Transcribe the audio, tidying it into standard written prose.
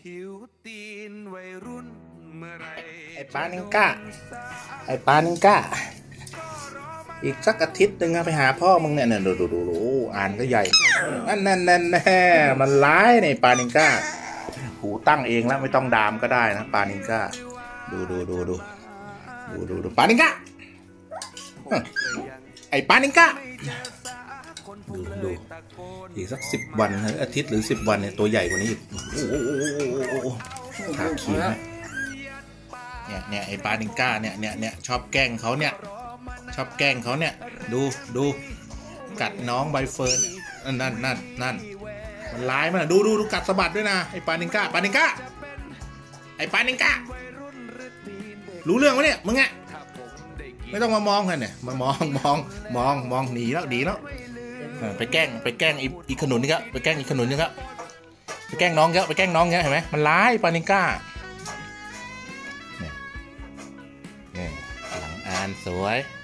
หิวตีนวัยรุ่นเมื่อไรไอ้ปานิงก้าอีกสักอาทิตย์หนึ่งไปหาพ่อมึงเนี่ยดูอ่านก็ใหญ่นั่นแน่มันร้ายในปานิงก้าหูตั้งเองแล้วไม่ต้องดามก็ได้นะปานิงก้าดูปานิงก้าไอ้ปานิงก้าดูอีกสัก10 วันอาทิตย์หรือ10 วันเนี่ยตัวใหญ่กว่านี้อีกโอ้โหขาขี้เนี่ยไอ้ปานิงก้าเนี่ยชอบแกล้งเขาเนี่ยดูกัดน้องใบเฟิร์นนั่นมันร้ายมากดูกัดสะบัดด้วยนะไอ้ปานิงก้าไอ้ปานิงก้ารู้เรื่องวะเนี่ยมึงอะไม่ต้องมามองกันเนี่ยมามองหนีแล้วไปแกล้งอีขนุนนี่ครับไปแกล้งอีขนุนนี่ครับไปแกล้งน้องเห็นไหมมันร้ายปานิงก้าเนี่ยหลังอ่านสวย